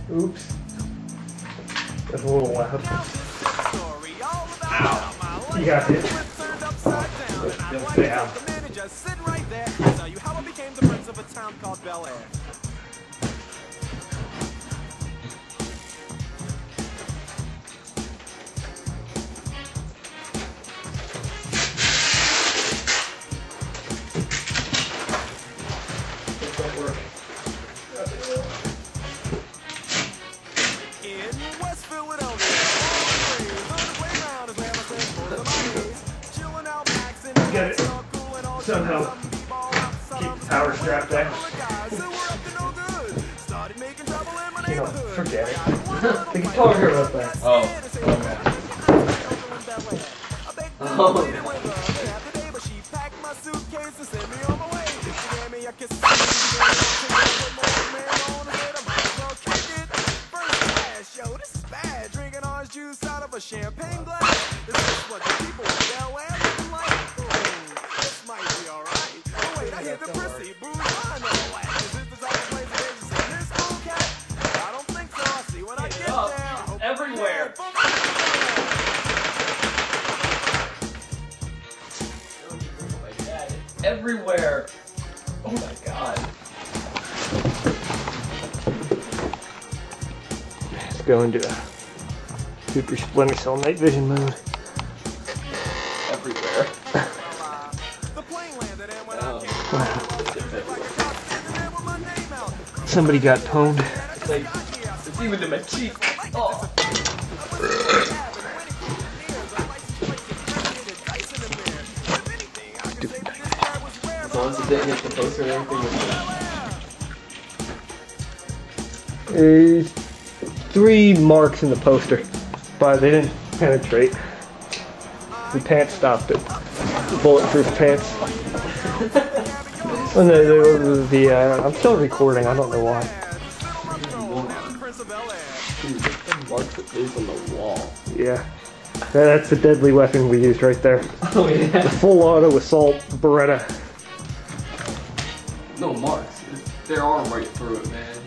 Oops. That's a little loud. Ow! You got it. Just down. Get it. Somehow keep the power strap down. You know, forget it. The guitar here about that. Oh, okay. Oh, juice out of a champagne glass. This is what the people yell at like. This might be alright. Oh wait, I hear the prissy booze line on the wax. Is this the type of place that is in this cool cat? I don't think so. I'll see when I get there. Everywhere. Everywhere. Oh my god. Let's go into Super Splinter Cell night vision mode. Everywhere. Somebody got pwned. Like, it's even in my cheek. Oh. As long as it didn't hit the poster or anything. 3 marks in the poster, but they didn't penetrate. The pants stopped it. Bulletproof pants. Oh, no, I'm still recording. I don't know why. Marks that is on the wall. Yeah. That's the deadly weapon we used right there. Oh yeah. The full auto assault Beretta. No marks. There are right through it, man.